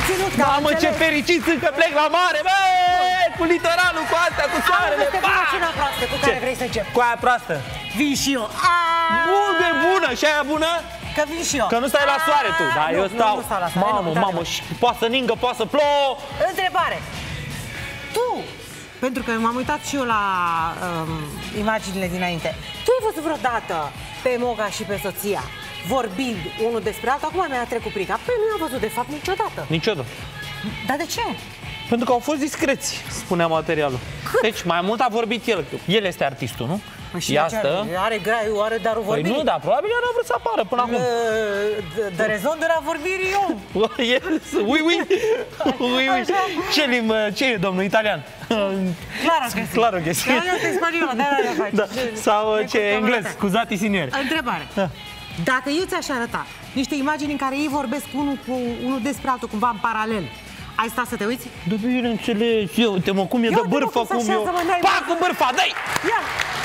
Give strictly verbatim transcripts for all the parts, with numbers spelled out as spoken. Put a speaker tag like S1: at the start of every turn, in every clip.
S1: ținut, că
S2: Mamă, ce fericit sunt că plec la mare, bă! Cu litoralul, cu astea, cu soarele.
S1: Am mașina proastă cu care vrei să încep.
S2: Cu aia proastă.
S1: Vin și eu.
S2: Bună, bună, și aia bună?
S1: Că vin și eu.
S2: Că nu stai la soare tu, da? Eu stau.
S1: Nu stau la soare.
S2: Mamă, mamă, și poate să ningă, poate să plouă.
S1: Întrebare. Tu, pentru că m-am uitat și eu la um, imaginile dinainte, tu ai văzut vreodată pe Moga și pe soția vorbind unul despre altul? Acum mi-a trecut prica. Păi nu am văzut de fapt niciodată.
S2: Niciodată.
S1: Dar de ce?
S2: Pentru că au fost discreți, spunea materialul. Deci mai mult a vorbit el. El este artistul, nu?
S1: Și asta are graiul, are darul vorbirii.
S2: Păi nu, dar probabil el a vrut să apară până acum.
S1: De rezon de la vorbirii eu.
S2: Ui, ui, ui, ui. Ce limbă, ce e, domnul, italian?
S1: Claro că sí.
S2: Claro că sí.
S1: Claro că spaniolă, da, da, faci.
S2: Da. Sau ce, englez, scuzati signori.
S1: Întrebare. Dacă eu ți-aș arăta niște imagini în care ei vorbesc unul cu unul despre altul, cumva în paralel, ai stat să te uiți?
S2: Da, bineînțeles, eu te mă cum e de bârfă, cum eu. Pac cu bârfa, dai!
S1: Ia!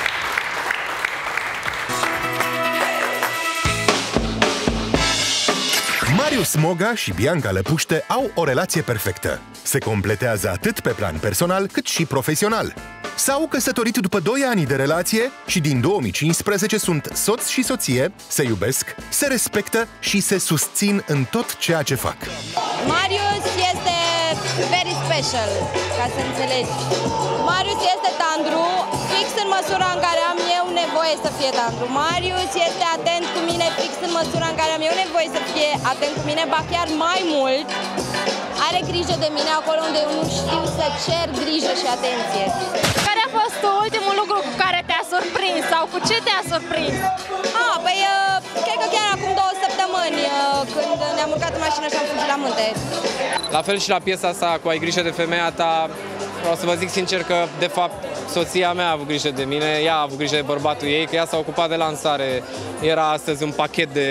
S3: Marius Moga și Bianca Lăpuște au o relație perfectă. Se completează atât pe plan personal cât și profesional. S-au căsătorit după doi ani de relație și din două mii cincisprezece sunt soț și soție, se iubesc, se respectă și se susțin în tot ceea ce fac.
S4: Marius este very special, ca să înțelegi. Marius este tandru, fix în măsura în care am eu nevoie să fie tandru. Marius este atent cu mine, fix în măsura în care am eu nevoie să fie atent cu mine, ba chiar mai mult. Are grijă de mine acolo unde eu nu știu să cer grijă și atenție.
S5: Care a fost ultimul lucru cu care te-a surprins sau cu ce te-a surprins?
S4: Ah, păi, uh, cred că chiar acum două săptămâni, uh, când ne-am urcat în mașină și am fugit la munte.
S6: La fel și la piesa asta cu Ai grijă de femeia ta, vreau să vă zic sincer că, de fapt, soția mea a avut grijă de mine, ea a avut grijă de bărbatul ei, că ea s-a ocupat de lansare. Era astăzi un pachet de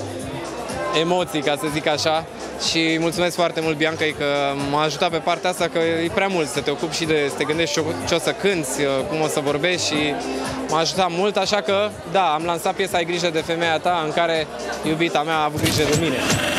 S6: emoții, ca să zic așa. Și mulțumesc foarte mult Biancăi că m-a ajutat pe partea asta, că e prea mult să te ocupi și de să te gândești ce o să cânti, cum o să vorbești și m-a ajutat mult, așa că da, am lansat piesa Ai grijă de femeia ta, în care iubita mea a avut grijă de mine.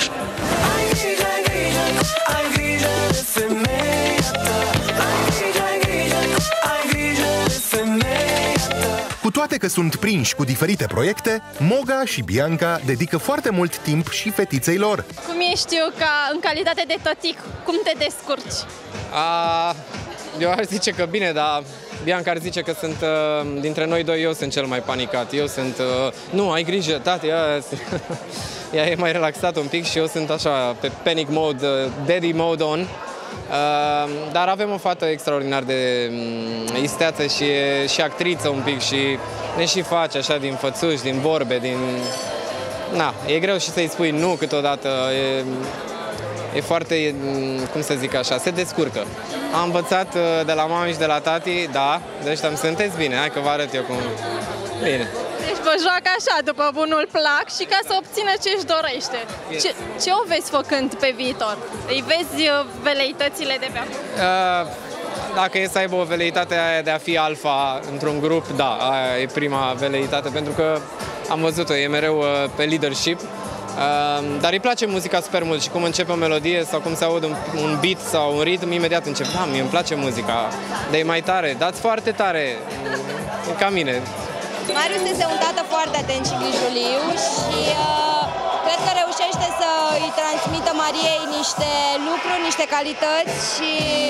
S7: Ai grijă, ai grijă, ai grijă de femeia ta. Ai grijă, ai grijă, ai grijă de femeia ta.
S3: Cu toate că sunt prinși cu diferite proiecte, Moga și Bianca dedică foarte mult timp și fetiței lor.
S5: Cum ești eu ca în calitate de tătic? Cum te descurci?
S6: A, eu aș zice că bine, dar Bianca ar zice că sunt, dintre noi doi, eu sunt cel mai panicat. Eu sunt, nu, ai grijă, tati, ea, ea e mai relaxată un pic și eu sunt așa, pe panic mode, daddy mode on. Uh, dar avem o fată extraordinar de um, isteață și e și actriță un pic și ne și face așa din fățuși, din vorbe, din... Na, e greu și să-i spui nu câteodată, e, e foarte, cum să zic așa, se descurcă. Am învățat de la mami și de la tati, da, deci am sunteți bine, hai că vă arăt eu cum... Bine.
S5: Deci vă joacă așa, după bunul plac și ca să obțină ce își dorește.
S6: Yes.
S5: Ce, ce o vezi făcând pe viitor? Îi vezi veleitățile de pe acum?
S6: Uh, dacă e să aibă o veleitate aia de a fi alfa într-un grup, da, aia e prima veleitate, pentru că am văzut-o, e mereu uh, pe leadership. Uh, dar îi place muzica super mult și cum începe o melodie sau cum se aud un, un beat sau un ritm, imediat încep. Da, mie îmi place muzica, dar e mai tare, dați foarte tare, e ca mine.
S4: Marius este un tată foarte atent și grijuliu și uh, cred că reușește să îi transmită Mariei niște lucruri, niște calități și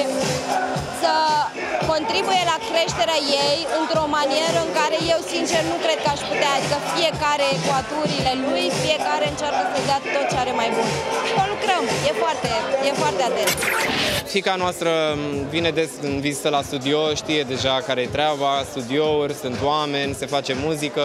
S4: să contribuie la creșterea ei într-o manieră în care eu, sincer, nu cred că aș putea, adică fiecare cu aturile lui, fiecare încearcă să dea tot ce are mai bun. Și lucrăm, e foarte, e foarte atent.
S6: Fiica noastră vine des în vizită la studio, știe deja care-i treaba, studiouri, sunt oameni, se face muzică.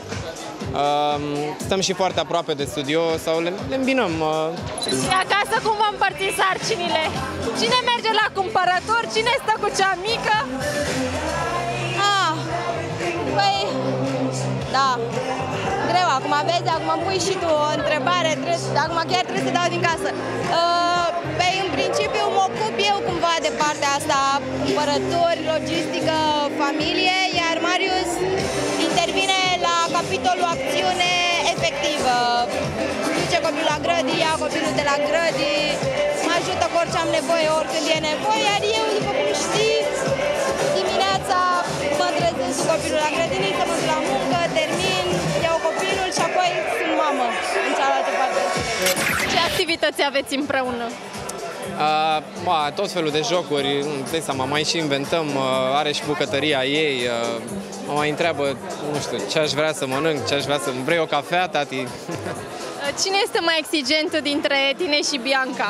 S6: Stăm și foarte aproape de studio sau le, le îmbinăm.
S5: Și acasă cum vă împărțiți sarcinile? Cine merge la cumpărături? Cine stă cu cea mică?
S4: Ah, păi, da, greu, acum vezi, acum îmi pui și tu o întrebare, trebuie, acum chiar trebuie să dau din casă. Uh, păi, în principiu mă ocup eu cumva de partea asta, cumpărături, logistică, familie, iar Marius intervine la capitolul acțiune efectivă. Duce copilul la grădii, ia copilul de la grădii, mă ajută cu orice am nevoie, oricând e nevoie, iar eu, după cum știi, dimineața mă trezesc cu copilul la grădiniță, mă duc la muncă, termin, iau copilul și apoi sunt mamă în cealaltă parte.
S5: Ce activități aveți împreună?
S6: Uh, ba, tot felul de jocuri, îți dai seama, mai și inventăm, uh, are și bucătăria ei, uh, mă mai întreabă, nu știu, ce aș vrea să mănânc, ce aș vrea să... Vrei o cafea, tati?
S5: Cine este mai exigent dintre tine și Bianca?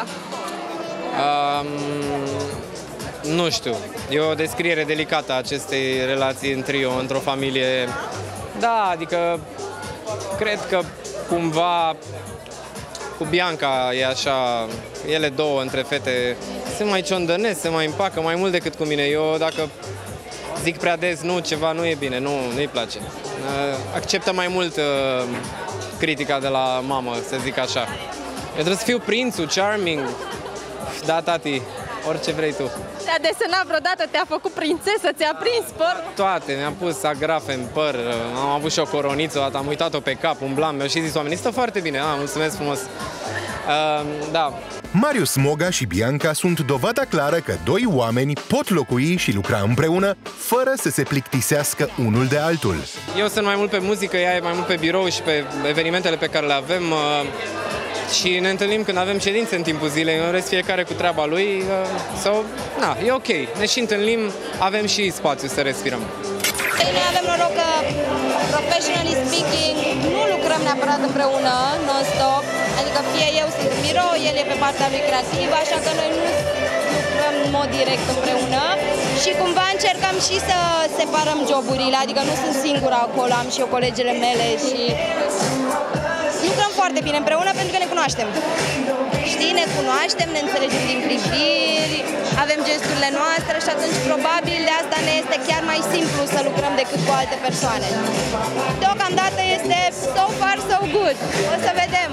S6: Uh, nu știu, e o descriere delicată a acestei relații în trio, într-o familie. Da, adică, cred că cumva cu Bianca e așa, ele două între fete se mai ciondănesc, se mai împacă mai mult decât cu mine. Eu dacă zic prea des nu, ceva nu e bine, nu, nu-i place. Acceptă mai mult uh, critica de la mamă, să zic așa. Eu trebuie să fiu prințul, charming. Da, tati, orice vrei tu.
S5: Te-a desenat vreodată, te-a făcut prințesă, ți-a prins păr?
S6: Toate, mi-am pus agrafe în păr, am avut și o coroniță, odată am uitat-o pe cap, umblam, mi-au și zis oamenii, stă foarte bine, ah, mulțumesc frumos. Uh, da.
S3: Marius Moga și Bianca sunt dovada clară că doi oameni pot locui și lucra împreună fără să se plictisească unul de altul.
S6: Eu sunt mai mult pe muzică, ea e mai mult pe birou și pe evenimentele pe care le avem. Uh, Și ne întâlnim când avem ședințe în timpul zilei, în rest fiecare cu treaba lui, sau, na, e ok. Ne și întâlnim, avem și spațiu să respirăm.
S4: Noi avem noroc că, professionally speaking, nu lucrăm neapărat împreună, non-stop, adică fie eu sunt în birou, el e pe partea lui creativă, așa că noi nu lucrăm în mod direct împreună și cumva încercăm și să separăm joburile, adică nu sunt singura acolo, am și eu colegele mele și... Lucrăm foarte bine împreună pentru că ne cunoaștem. Știi, ne cunoaștem, ne înțelegem din priviri, avem gesturile noastre și atunci probabil de asta ne este chiar mai simplu să lucrăm decât cu alte persoane. Deocamdată este so far so good. O să vedem.